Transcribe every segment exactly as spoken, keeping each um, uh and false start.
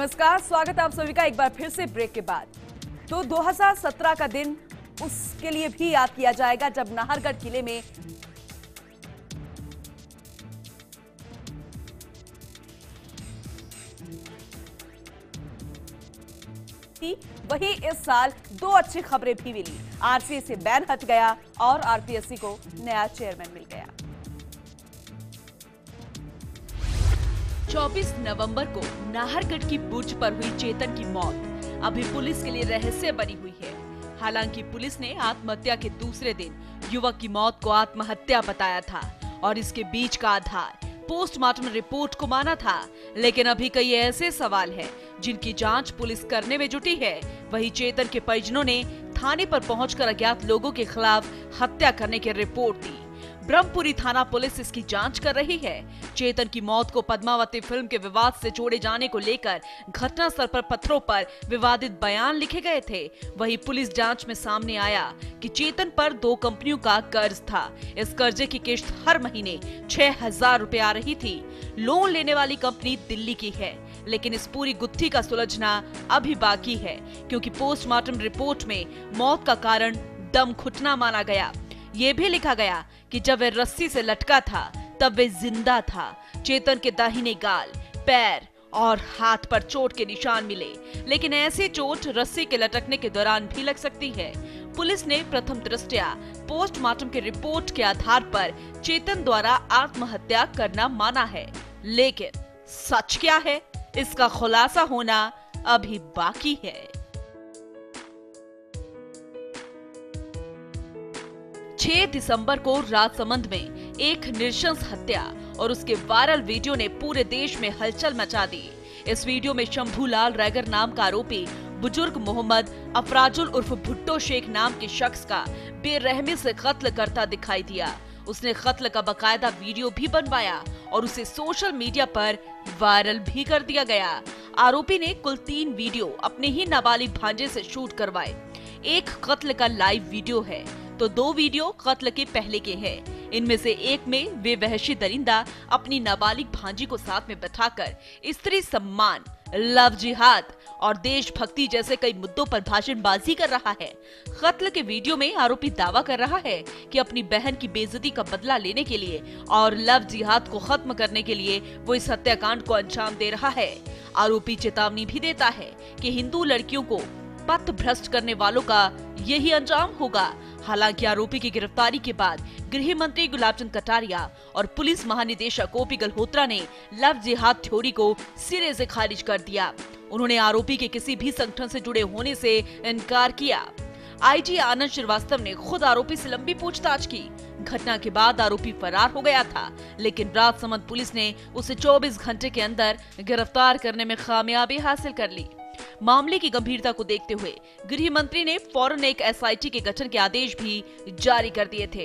नमस्कार, स्वागत है आप सभी का एक बार फिर से ब्रेक के बाद। तो दो हज़ार सत्रह का दिन उसके लिए भी याद किया जाएगा जब नाहरगढ़ किले में वही इस साल दो अच्छी खबरें भी मिली। आरसीए से बैन हट गया और आरपीएससी को नया चेयरमैन मिल गया। चौबीस नवंबर को नाहरगढ़ की बुर्ज पर हुई चेतन की मौत अभी पुलिस के लिए रहस्य बनी हुई है। हालांकि पुलिस ने आत्महत्या के दूसरे दिन युवक की मौत को आत्महत्या बताया था और इसके बीच का आधार पोस्टमार्टम रिपोर्ट को माना था। लेकिन अभी कई ऐसे सवाल हैं जिनकी जांच पुलिस करने में जुटी है। वही चेतन के परिजनों ने थाने पर पहुंचकर अज्ञात लोगों के खिलाफ हत्या करने की रिपोर्ट दी। ब्रह्मपुरी थाना पुलिस इसकी जांच कर रही है। चेतन की मौत को पद्मावती फिल्म के विवाद से जोड़े जाने को लेकर घटनास्थल पर पत्थरों पर विवादित बयान लिखे गए थे। वहीं पुलिस जांच में सामने आया कि चेतन पर दो कंपनियों का कर्ज था। इस कर्जे की किश्त हर महीने छह हजार रुपए आ रही थी। लोन लेने वाली कंपनी दिल्ली की है, लेकिन इस पूरी गुत्थी का सुलझना अभी बाकी है, क्योंकि पोस्टमार्टम रिपोर्ट में मौत का कारण दम घुटना माना गया। ये भी लिखा गया कि जब वह रस्सी से लटका था तब वे जिंदा था। चेतन के दाहिने गाल, पैर और हाथ पर चोट के निशान मिले, लेकिन ऐसी चोट रस्सी के लटकने के दौरान भी लग सकती है। पुलिस ने प्रथम दृष्टया पोस्टमार्टम की रिपोर्ट के आधार पर चेतन द्वारा आत्महत्या करना माना है, लेकिन सच क्या है, इसका खुलासा होना अभी बाकी है। छह दिसंबर को राजसमंद में एक नृशंस हत्या और उसके वायरल वीडियो ने पूरे देश में हलचल मचा दी। इस वीडियो में शंभूलाल रैगर नाम का आरोपी बुजुर्ग मोहम्मद अफराजुल उर्फ भुट्टो शेख नाम के शख्स का बेरहमी से कत्ल करता दिखाई दिया। उसने कत्ल का बकायदा वीडियो भी बनवाया और उसे सोशल मीडिया पर वायरल भी कर दिया गया। आरोपी ने कुल तीन वीडियो अपने ही नाबालिग भांजे से शूट करवाए। एक कत्ल का लाइव वीडियो है तो दो वीडियो कत्ल के पहले के हैं। इनमें से एक में वे वहशी दरिंदा अपनी नाबालिग भांजी को साथ में बैठाकर स्त्री सम्मान, लव जिहाद और देशभक्ति जैसे कई मुद्दों पर भाषणबाजी कर रहा है। कत्ल के वीडियो में आरोपी दावा कर रहा है कि अपनी बहन की बेइज्जती का बदला लेने के लिए और लव जिहाद को खत्म करने के लिए वो इस हत्याकांड को अंजाम दे रहा है। आरोपी चेतावनी भी देता है कि हिंदू लड़कियों को पथ भ्रष्ट करने वालों का यही अंजाम होगा। हालांकि आरोपी की गिरफ्तारी के बाद गृह मंत्री गुलाबचंद कटारिया और पुलिस महानिदेशक ओपी गल्होत्रा ने लव जिहाद थ्योरी को सिरे से खारिज कर दिया। उन्होंने आरोपी के किसी भी संगठन से जुड़े होने से इनकार किया। आईजी आनंद श्रीवास्तव ने खुद आरोपी से लंबी पूछताछ की। घटना के बाद आरोपी फरार हो गया था, लेकिन राजसमंद पुलिस ने उसे चौबीस घंटे के अंदर गिरफ्तार करने में कामयाबी हासिल कर ली। मामले की गंभीरता को देखते हुए गृह मंत्री ने फौरन एक एसआईटी के गठन के आदेश भी जारी कर दिए थे।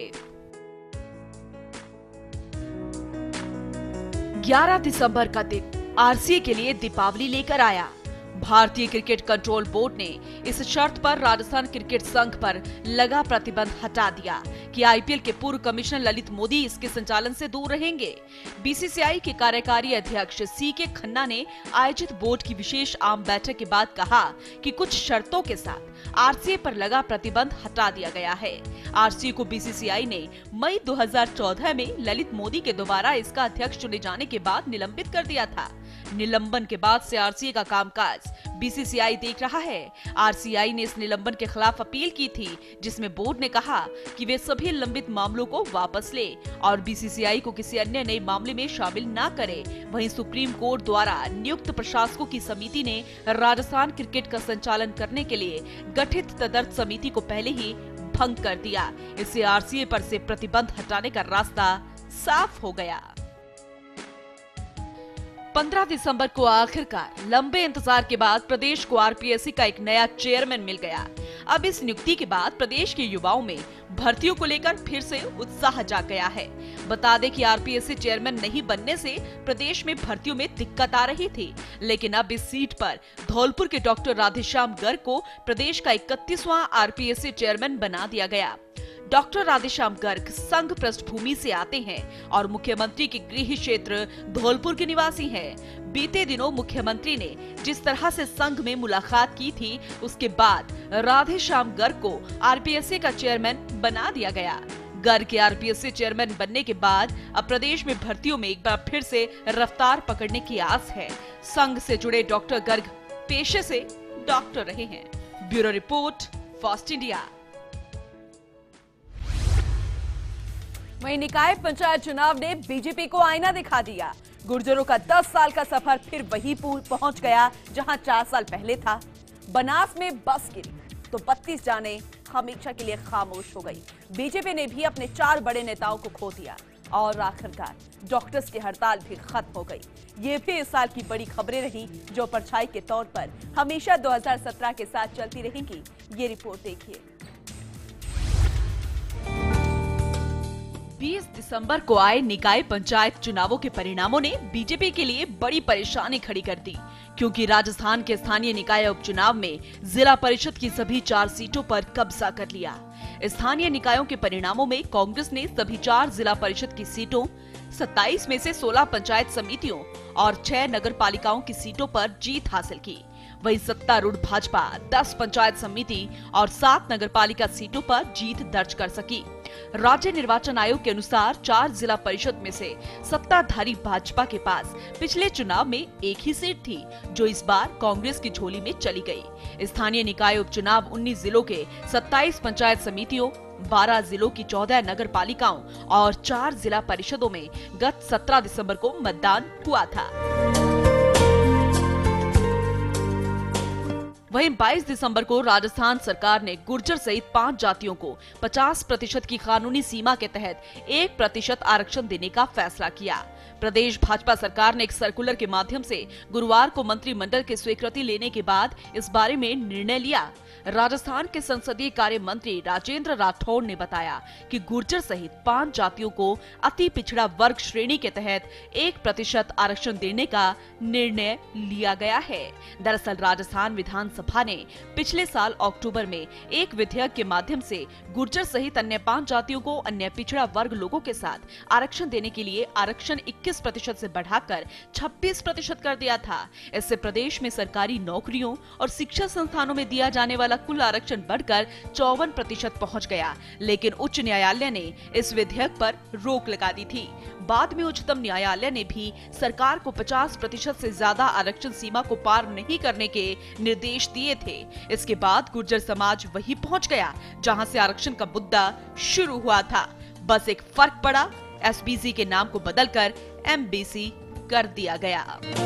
ग्यारह दिसंबर का दिन आरसीए के लिए दीपावली लेकर आया। भारतीय क्रिकेट कंट्रोल बोर्ड ने इस शर्त पर राजस्थान क्रिकेट संघ पर लगा प्रतिबंध हटा दिया कि आईपीएल के पूर्व कमिश्नर ललित मोदी इसके संचालन से दूर रहेंगे। बीसीसीआई के कार्यकारी अध्यक्ष सी के खन्ना ने आयोजित बोर्ड की विशेष आम बैठक के बाद कहा कि कुछ शर्तों के साथ आरसीए पर लगा प्रतिबंध हटा दिया गया है। आरसीए को बीसीसीआई ने मई दो हज़ार चौदह में ललित मोदी के दोबारा इसका अध्यक्ष चुने जाने के बाद निलंबित कर दिया था। निलंबन के बाद से आरसीए का कामकाज बीसीसीआई देख रहा है। आरसीआई ने इस निलंबन के खिलाफ अपील की थी, जिसमें बोर्ड ने कहा कि वे सभी लंबित मामलों को वापस ले और बीसीसीआई को किसी अन्य नए मामले में शामिल न करे। वहीं सुप्रीम कोर्ट द्वारा नियुक्त प्रशासकों की समिति ने राजस्थान क्रिकेट का संचालन करने के लिए गठित तदर्थ समिति को पहले ही भंग कर दिया। इससे आरसीए पर से प्रतिबंध हटाने का रास्ता साफ हो गया। पंद्रह दिसंबर को आखिरकार लंबे इंतजार के बाद प्रदेश को आरपीएससी का एक नया चेयरमैन मिल गया। अब इस नियुक्ति के बाद प्रदेश के युवाओं में भर्तियों को लेकर फिर से उत्साह जाग गया है। बता दें कि आरपीएससी चेयरमैन नहीं बनने से प्रदेश में भर्तियों में दिक्कत आ रही थी, लेकिन अब इस सीट पर धौलपुर के डॉक्टर राधेश्याम गर्ग को प्रदेश का इकतीसवां आरपीएससी चेयरमैन बना दिया गया। डॉक्टर राधेश्याम गर्ग संघ पृष्ठभूमि से आते हैं और मुख्यमंत्री के गृह क्षेत्र धौलपुर के निवासी हैं। बीते दिनों मुख्यमंत्री ने जिस तरह से संघ में मुलाकात की थी, उसके बाद राधेश्याम गर्ग को आरपीएससी का चेयरमैन बना दिया गया। गर्ग के आरपीएससी चेयरमैन बनने के बाद अब प्रदेश में भर्तियों में एक बार फिर से रफ्तार पकड़ने की आस है। संघ से जुड़े डॉक्टर गर्ग पेशे से डॉक्टर रहे हैं। Bureau report, fast India. वहीं निकाय पंचायत चुनाव ने बीजेपी को आईना दिखा दिया। गुर्जरों का दस साल का सफर फिर वही पहुंच गया जहां चार साल पहले था। बनास में बस गिरी तो बत्तीस जाने हमेशा के लिए खामोश हो गई। बीजेपी ने भी अपने चार बड़े नेताओं को खो दिया और आखिरकार डॉक्टर्स की हड़ताल भी खत्म हो गई। ये भी इस साल की बड़ी खबरें रही जो परछाई के तौर पर हमेशा दो हज़ार सत्रह के साथ चलती रहेंगी। ये रिपोर्ट देखिए। बीस दिसंबर को आए निकाय पंचायत चुनावों के परिणामों ने बीजेपी के लिए बड़ी परेशानी खड़ी कर दी, क्योंकि राजस्थान के स्थानीय निकाय उपचुनाव में जिला परिषद की सभी चार सीटों पर कब्जा कर लिया। स्थानीय निकायों के परिणामों में कांग्रेस ने सभी चार जिला परिषद की सीटों, सत्ताईस में से सोलह पंचायत समितियों और छह नगर पालिकाओं की सीटों पर जीत हासिल की। वहीं सत्तारूढ़ भाजपा दस पंचायत समिति और सात नगर पालिका सीटों पर जीत दर्ज कर सकी। राज्य निर्वाचन आयोग के अनुसार चार जिला परिषद में से सत्ताधारी भाजपा के पास पिछले चुनाव में एक ही सीट थी, जो इस बार कांग्रेस की झोली में चली गई। स्थानीय निकाय उपचुनाव उन्नीस जिलों के सत्ताईस पंचायत समितियों, बारह जिलों की चौदह नगर पालिकाओं और चार जिला परिषदों में गत सत्रह दिसंबर को मतदान हुआ था। वहीं बाईस दिसंबर को राजस्थान सरकार ने गुर्जर सहित पांच जातियों को पचास प्रतिशत की कानूनी सीमा के तहत एक प्रतिशत आरक्षण देने का फैसला किया। प्रदेश भाजपा सरकार ने एक सर्कुलर के माध्यम से गुरुवार को मंत्रिमंडल की स्वीकृति लेने के बाद इस बारे में निर्णय लिया। राजस्थान के संसदीय कार्य मंत्री राजेंद्र राठौड़ ने बताया कि गुर्जर सहित पांच जातियों को अति पिछड़ा वर्ग श्रेणी के तहत एक प्रतिशत आरक्षण देने का निर्णय लिया गया है। दरअसल राजस्थान विधानसभा ने पिछले साल अक्टूबर में एक विधेयक के माध्यम से गुर्जर सहित अन्य पांच जातियों को अन्य पिछड़ा वर्ग लोगों के साथ आरक्षण देने के लिए आरक्षण इक्कीस प्रतिशत से बढ़ाकर छब्बीस प्रतिशत कर दिया था। इससे प्रदेश में सरकारी नौकरियों और शिक्षा संस्थानों में दिया जाने वाला कुल आरक्षण बढ़कर चौवन प्रतिशत पहुँच गया, लेकिन उच्च न्यायालय ने इस विधेयक पर रोक लगा दी थी। बाद में उच्चतम न्यायालय ने भी सरकार को पचास प्रतिशत से ज्यादा आरक्षण सीमा को पार नहीं करने के निर्देश दिए थे। इसके बाद गुर्जर समाज वही पहुंच गया जहां से आरक्षण का मुद्दा शुरू हुआ था। बस एक फर्क पड़ा, एसबीसी के नाम को बदलकर एमबीसी कर दिया गया।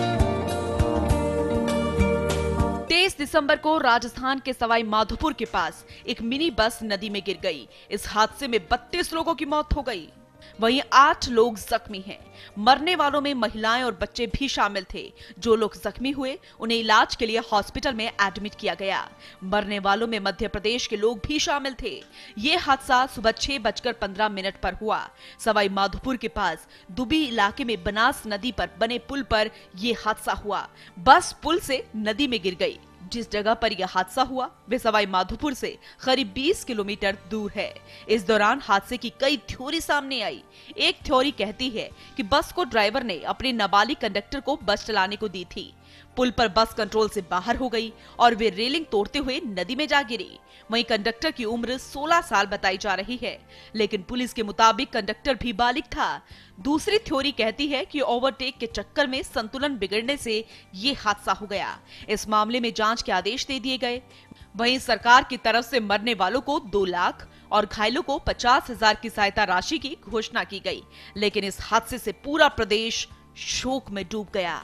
तेईस दिसंबर को राजस्थान के सवाई माधोपुर के पास एक मिनी बस नदी में गिर गई। इस हादसे में बत्तीस लोगों की मौत हो गई, वहीं आठ लोग जख्मी हैं। मरने वालों में महिलाएं और बच्चे भी शामिल थे। जो लोग जख्मी हुए उन्हें इलाज के लिए हॉस्पिटल में एडमिट किया गया। मरने वालों में मध्य प्रदेश के लोग भी शामिल थे। ये हादसा सुबह छह बजकर पंद्रह मिनट पर हुआ। सवाई माधोपुर के पास दुबी इलाके में बनास नदी पर बने पुल पर यह हादसा हुआ। बस पुल से नदी में गिर गई। जिस जगह पर यह हादसा हुआ वे सवाई माधोपुर से करीब बीस किलोमीटर दूर है। इस दौरान हादसे की कई थ्योरी सामने आई। एक थ्योरी कहती है कि बस को ड्राइवर ने अपने नाबालिग कंडक्टर को बस चलाने को दी थी। पुल पर बस कंट्रोल से बाहर हो गई और वे रेलिंग तोड़ते हुए नदी में जा गिरी। वहीं कंडक्टर की उम्र सोलह साल बताई जा रही है, लेकिन पुलिस के मुताबिक कंडक्टर भी बालिग था। दूसरी थ्योरी कहती है कि ओवरटेक के चक्कर में संतुलन बिगड़ने से ये हादसा हो गया। इस मामले में जांच के आदेश दे दिए गए। वहीं सरकार की तरफ से मरने वालों को दो लाख और घायलों को पचास हजार की सहायता राशि की घोषणा की गई, लेकिन इस हादसे से पूरा प्रदेश शोक में डूब गया।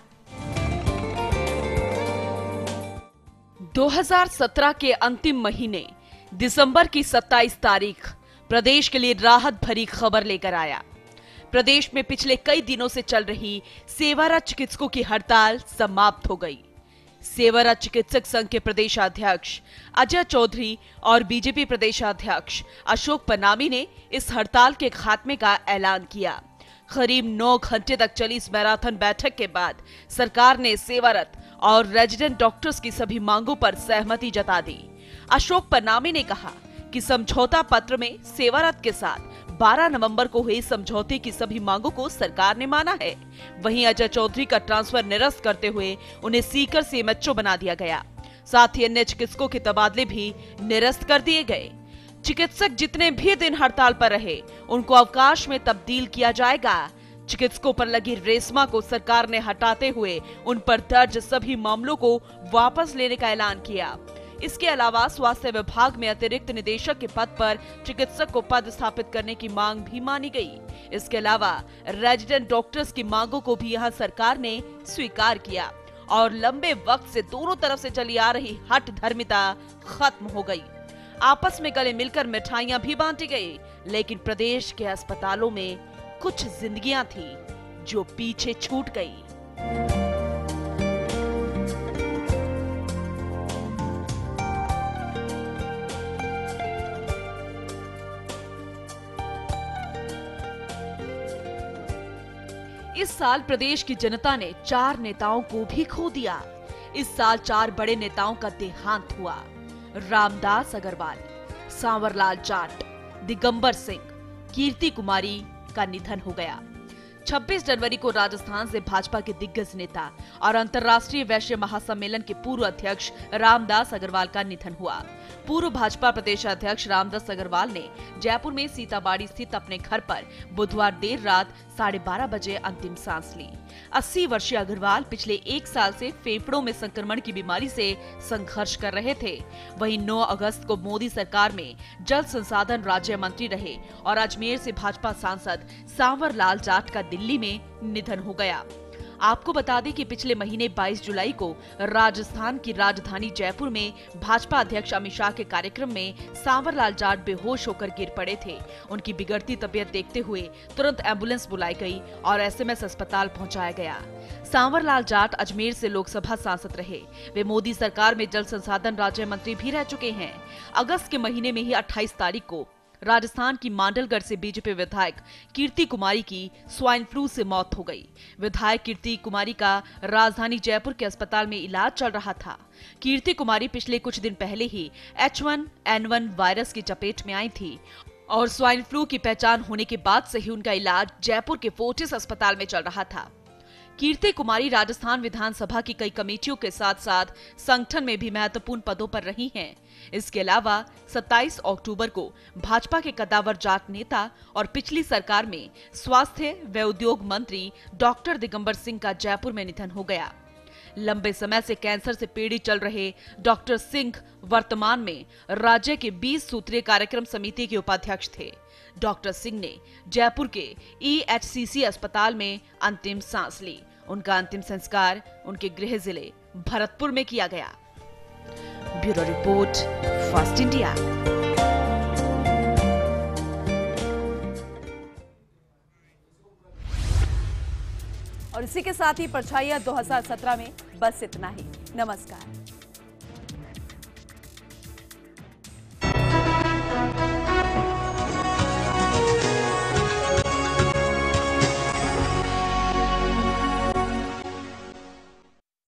दो हज़ार सत्रह के अंतिम महीने दिसंबर की सत्ताईस तारीख प्रदेश के लिए राहत भरी खबर लेकर आया। प्रदेश में पिछले कई दिनों से चल रही सेवारत चिकित्सकों की हड़ताल समाप्त हो गई। सेवारत चिकित्सक संघ के प्रदेशाध्यक्ष अजय चौधरी और बीजेपी प्रदेशाध्यक्ष अशोक पनामी ने इस हड़ताल के खात्मे का ऐलान किया। करीब नौ घंटे तक चली इस मैराथन बैठक के बाद सरकार ने सेवारत और रेजिडेंट डॉक्टर्स की सभी मांगों पर सहमति जता दी। अशोक पनामी ने कहा कि समझौता पत्र में सेवारत के साथ बारह नवंबर को हुए समझौते की सभी मांगों को सरकार ने माना है। वहीं अजय चौधरी का ट्रांसफर निरस्त करते हुए उन्हें सीकर सीएमएचओ बना दिया गया। साथ ही अन्य चिकित्सकों के तबादले भी निरस्त कर दिए गए। चिकित्सक जितने भी दिन हड़ताल पर रहे उनको अवकाश में तब्दील किया जाएगा। चिकित्सकों पर लगी रेशमा को सरकार ने हटाते हुए उन पर दर्ज सभी मामलों को वापस लेने का ऐलान किया। इसके अलावा स्वास्थ्य विभाग में अतिरिक्त निदेशक के पद पर चिकित्सक को पद स्थापित करने की मांग भी मानी गई। इसके अलावा रेजिडेंट डॉक्टर्स की मांगों को भी यहां सरकार ने स्वीकार किया और लंबे वक्त से दोनों तरफ से चली आ रही हठ धर्मिता खत्म हो गई। आपस में गले मिलकर मिठाइयां भी बांटी गई, लेकिन प्रदेश के अस्पतालों में कुछ जिंदगियां थी जो पीछे छूट गई। इस साल प्रदेश की जनता ने चार नेताओं को भी खो दिया। इस साल चार बड़े नेताओं का देहांत हुआ। रामदास अग्रवाल, सांवरलाल जाट, दिगंबर सिंह, कीर्ति कुमारी का निधन हो गया। छब्बीस जनवरी को राजस्थान से भाजपा के दिग्गज नेता और अंतर्राष्ट्रीय वैश्य महासम्मेलन के पूर्व अध्यक्ष रामदास अग्रवाल का निधन हुआ। पूर्व भाजपा प्रदेश अध्यक्ष रामदास अग्रवाल ने जयपुर में सीताबाड़ी स्थित अपने घर पर बुधवार देर रात साढ़े बारह बजे अंतिम सांस ली। अस्सी वर्षीय अग्रवाल पिछले एक साल से फेफड़ों में संक्रमण की बीमारी से संघर्ष कर रहे थे। वहीं नौ अगस्त को मोदी सरकार में जल संसाधन राज्य मंत्री रहे और अजमेर से भाजपा सांसद सांवरलाल जाट का दिल्ली में निधन हो गया। आपको बता दें कि पिछले महीने बाईस जुलाई को राजस्थान की राजधानी जयपुर में भाजपा अध्यक्ष अमित शाह के कार्यक्रम में सांवरलाल जाट बेहोश होकर गिर पड़े थे। उनकी बिगड़ती तबीयत देखते हुए तुरंत एम्बुलेंस बुलाई गई और एसएमएस अस्पताल पहुंचाया गया। सांवरलाल जाट अजमेर से लोकसभा सांसद रहे। वे मोदी सरकार में जल संसाधन राज्य मंत्री भी रह चुके हैं। अगस्त के महीने में ही अट्ठाईस तारीख को राजस्थान की मांडलगढ़ से बीजेपी विधायक कीर्ति कुमारी की स्वाइन फ्लू से मौत हो गई। विधायक कीर्ति कुमारी का राजधानी जयपुर के अस्पताल में इलाज चल रहा था। कीर्ति कुमारी पिछले कुछ दिन पहले ही H one N one virus की चपेट में आई थी और स्वाइन फ्लू की पहचान होने के बाद से ही उनका इलाज जयपुर के फोर्टिस अस्पताल में चल रहा था। कीर्ति कुमारी राजस्थान विधानसभा की कई कमेटियों के साथ साथ संगठन में भी महत्वपूर्ण पदों पर रही हैं। इसके अलावा सत्ताईस अक्टूबर को भाजपा के कद्दावर जाट नेता और पिछली सरकार में स्वास्थ्य व उद्योग मंत्री डॉक्टर दिगंबर सिंह का जयपुर में निधन हो गया। लंबे समय से कैंसर से पीड़ित चल रहे डॉक्टर सिंह वर्तमान में राज्य के बीस सूत्रीय कार्यक्रम समिति के उपाध्यक्ष थे। डॉक्टर सिंह ने जयपुर के ई एच सी सी अस्पताल में अंतिम सांस ली। उनका अंतिम संस्कार उनके गृह जिले भरतपुर में किया गया। Bureau report, first India. और इसी के साथ ही परछाइयां दो हज़ार सत्रह में बस इतना ही। नमस्कार।